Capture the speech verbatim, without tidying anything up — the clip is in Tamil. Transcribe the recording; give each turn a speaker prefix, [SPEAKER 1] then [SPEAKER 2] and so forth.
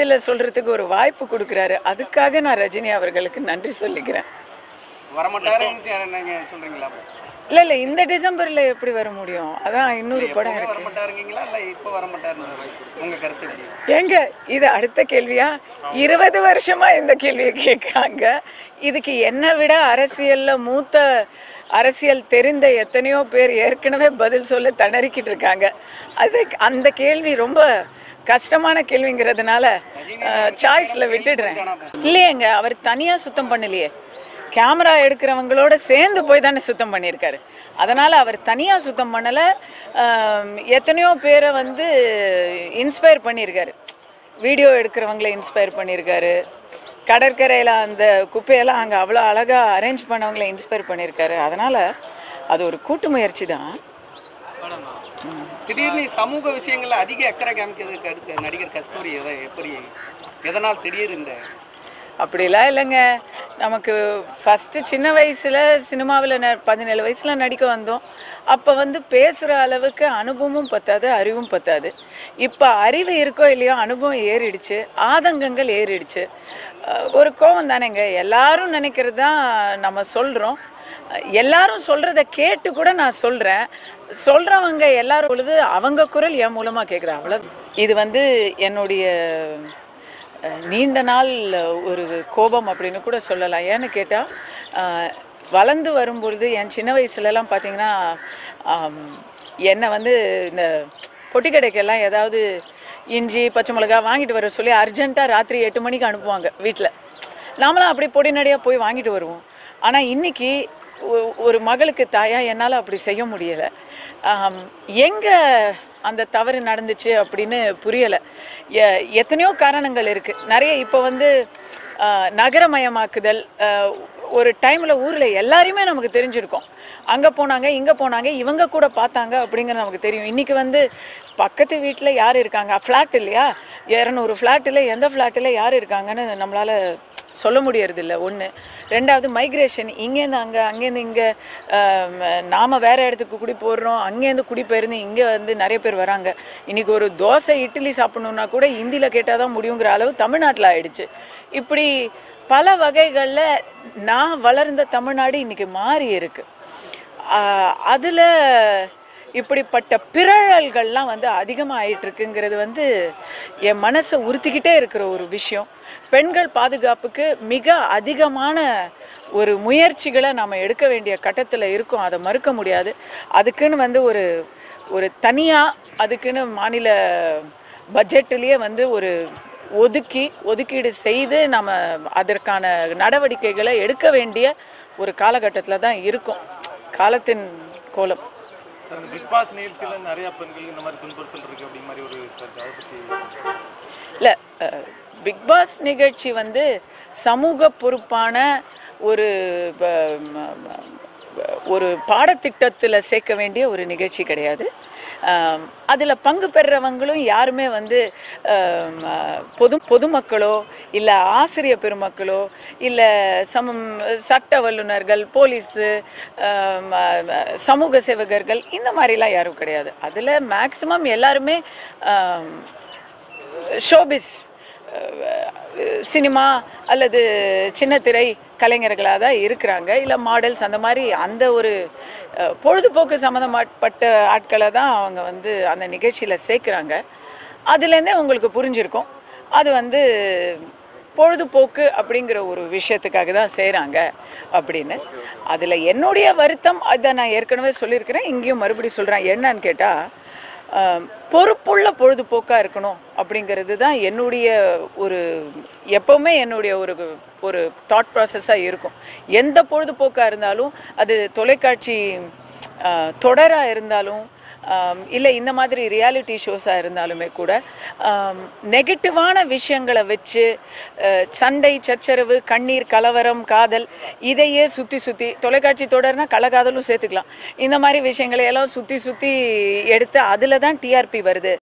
[SPEAKER 1] பதிலை சொல்றதுக்கு ஒரு வாய்ப்பு கொடுக்குறாரு. அதுக்காக நான் ரஜினி அவர்களுக்கு நன்றி சொல்லிக்கிறேன். இல்லை இல்லை இந்த டிசம்பரில் எப்படி வர முடியும்? அதான் இன்னொரு படம் இருக்கு. எங்க இது அடுத்த கேள்வியா? இருபது வருஷமா இந்த கேள்வியை கேட்காங்க. இதுக்கு என்னை விட அரசியல்ல மூத்த அரசியல் தெரிந்த எத்தனையோ பேர் ஏற்கனவே பதில் சொல்ல திணறிக்கிட்டு இருக்காங்க. அது அந்த கேள்வி ரொம்ப கஷ்டமான கேள்விங்கிறதுனால சாய்ஸ்ல விட்டுடுறேன். இல்லையேங்க, அவர் தனியா சுத்தம் பண்ணலையே, கேமரா எடுக்கிறவங்களோட சேர்ந்து போய் தானே சுத்தம் பண்ணியிருக்காரு. அதனால் அவர் தனியாக சுத்தம் பண்ணலை, எத்தனையோ பேரை வந்து இன்ஸ்பயர் பண்ணியிருக்காரு. வீடியோ எடுக்கிறவங்கள இன்ஸ்பயர் பண்ணியிருக்காரு. கடற்கரையில் அந்த குப்பையெல்லாம் அங்கே அவ்வளோ அழகாக அரேஞ்ச் பண்ணவங்கள இன்ஸ்பயர் பண்ணியிருக்காரு. அதனால் அது ஒரு கூட்டு முயற்சி தான்.
[SPEAKER 2] திடீர்னு சமூக விஷயங்கள்ல அதிக அக்கறை காமிக்கிறதுக்கு அடுத்து நடிகர் கஸ்தூரி எதை எப்படி எதனால் திடீர் இந்த
[SPEAKER 1] அப்படிலாம் இல்லைங்க. நமக்கு ஃபஸ்ட்டு சின்ன வயசில் சினிமாவில் ந பதினேழு வயசில் நடிக்க வந்தோம். அப்போ வந்து பேசுகிற அளவுக்கு அனுபவமும் பத்தாது, அறிவும் பத்தாது. இப்போ அறிவு இருக்கோ இல்லையோ அனுபவம் ஏறிடுச்சு, ஆதங்கங்கள் ஏறிடுச்சு. ஒரு கோவம் தானேங்க. எல்லாரும் நினைக்கிறது தான் நம்ம சொல்கிறோம். எல்லாரும் சொல்கிறத கேட்டு கூட நான் சொல்கிறேன். சொல்கிறவங்க எல்லாரும் பொழுது அவங்க குரல் என் மூலமாக கேட்குறேன். அவ்வளோ. இது வந்து என்னுடைய நீண்ட நாள் ஒரு கோபம் அப்படின்னு கூட சொல்லலாம். ஏன்னு கேட்டால், வளர்ந்து வரும்பொழுது என் சின்ன வயசுலலாம் பார்த்தீங்கன்னா என்னை வந்து இந்த பொட்டி கடைக்கெல்லாம் ஏதாவது இஞ்சி பச்சை மிளகா வாங்கிட்டு வர சொல்லி அர்ஜென்ட்டாக ராத்திரி எட்டு மணிக்கு அனுப்புவாங்க வீட்டில். நாமளாம் அப்படி பொடி நடையாக போய் வாங்கிட்டு வருவோம். ஆனால் இன்றைக்கி ஒரு மகளுக்கு தாயா என்னால் அப்படி செய்ய முடியலை. எங்கே அந்த தவறு நடந்துச்சு அப்படின்னு புரியலை. எத்தனையோ காரணங்கள் இருக்குது நிறைய. இப்போ வந்து நகரமயமாக்குதல், ஒரு டைமில் ஊரில் எல்லாரையுமே நமக்கு தெரிஞ்சிருக்கும். அங்கே போனாங்க, இங்கே போனாங்க, இவங்க கூட பார்த்தாங்க அப்படிங்கிறது நமக்கு தெரியும். இன்றைக்கி வந்து பக்கத்து வீட்டில் யார் இருக்காங்க, ஃப்ளாட் இல்லையா, இரநூறு ஃப்ளாட்டில் எந்த ஃப்ளாட்டில் யார் இருக்காங்கன்னு நம்மளால் சொல்ல முடியறதில்ல. ஒன்று. ரெண்டாவது மைக்ரேஷன், இங்கேருந்து அங்கே, அங்கேருந்து இங்கே. நாம் வேறு இடத்துக்கு குடி போடுறோம், அங்கேருந்து குடி போயிருந்து இங்கே வந்து நிறைய பேர் வராங்க. இன்றைக்கி ஒரு தோசை இட்லி சாப்பிட்ணுன்னா கூட ஹிந்தியில் கேட்டால் தான் முடியுங்கிற அளவு தமிழ்நாட்டில் ஆயிடுச்சு. இப்படி பல வகைகளில் நான் வளர்ந்த தமிழ்நாடு இன்றைக்கி மாறி இருக்கு. அதில் இப்படிப்பட்ட பிறழல்கள்லாம் வந்து அதிகமாக ஆயிட்டுருக்குங்கிறது வந்து என் மனசை உறுத்திக்கிட்டே இருக்கிற ஒரு விஷயம். பெண்கள் பாதுகாப்புக்கு மிக அதிகமான ஒரு முயற்சிகளை நாம் எடுக்க வேண்டிய கட்டத்தில் இருக்கோம். அதை மறுக்க முடியாது. அதுக்குன்னு வந்து ஒரு ஒரு தனியாக அதுக்குன்னு மாநில பட்ஜெட்லேயே வந்து ஒரு ஒதுக்கி ஒதுக்கீடு செய்து நம்ம அதற்கான நடவடிக்கைகளை எடுக்க வேண்டிய ஒரு காலகட்டத்தில் தான் இருக்கும். காலத்தின் கோலம்.
[SPEAKER 3] பிக்பாஸ் நிகழ்ச்சியில் நிறைய பெண்கள் இந்த மாதிரி துன்புறுத்தல் இருக்கு அப்படி மாதிரி ஒரு
[SPEAKER 1] இல்லை. பிக்பாஸ் நிகழ்ச்சி வந்து சமூக பொறுப்பான ஒரு ஒரு பாடத்திட்டத்தில் சேர்க்க வேண்டிய ஒரு நிகழ்ச்சி கிடையாது. அதில் பங்கு பெறுறவங்களும் யாருமே வந்து பொது பொதுமக்களோ இல்லை ஆசிரியர் பெருமக்களோ இல்லை சமம் சட்ட வல்லுநர்கள், போலீஸு, சமூக சேவகர்கள் இந்த மாதிரிலாம் யாரும் கிடையாது. அதில் மேக்சிமம் எல்லாருமே ஷோபிஸ், சினிமா அல்லது சின்னத்திரை கலைஞர்களாக தான் இருக்கிறாங்க. இல்லை மாடல்ஸ், அந்த மாதிரி அந்த ஒரு பொழுதுபோக்கு சம்மந்தப்பட்ட ஆட்களை தான் அவங்க வந்து அந்த நிகழ்ச்சியில் சேர்க்குறாங்க. அதுலேருந்தே உங்களுக்கு புரிஞ்சிருக்கும் அது வந்து பொழுதுபோக்கு அப்படிங்கிற ஒரு விஷயத்துக்காக தான் செய்கிறாங்க அப்படின்னு. அதில் என்னுடைய வருத்தம் அதை நான் ஏற்கனவே சொல்லியிருக்கிறேன், இங்கேயும் மறுபடியும் சொல்கிறேன். என்னன்னு கேட்டால், பொறுப்புள்ள பொழுதுபோக்காக இருக்கணும் அப்படிங்கிறது தான் என்னுடைய ஒரு எப்போவுமே என்னுடைய ஒரு ஒரு தாட் ப்ராசஸாக இருக்கும். எந்த பொழுதுபோக்காக இருந்தாலும், அது தொலைக்காட்சி தொடராக இருந்தாலும் இல்லை இந்த மாதிரி ரியாலிட்டி ஷோஸாக இருந்தாலுமே கூட நெகட்டிவான விஷயங்களை வச்சு சண்டை, சச்சரவு, கண்ணீர், கலவரம், காதல் இதையே சுற்றி சுற்றி, தொலைக்காட்சி தொடர்னா கலகாதலும் சேர்த்துக்கலாம், இந்த மாதிரி விஷயங்களை எல்லாம் சுற்றி சுற்றி எடுத்து அதில் தான் டிஆர்பி வருது.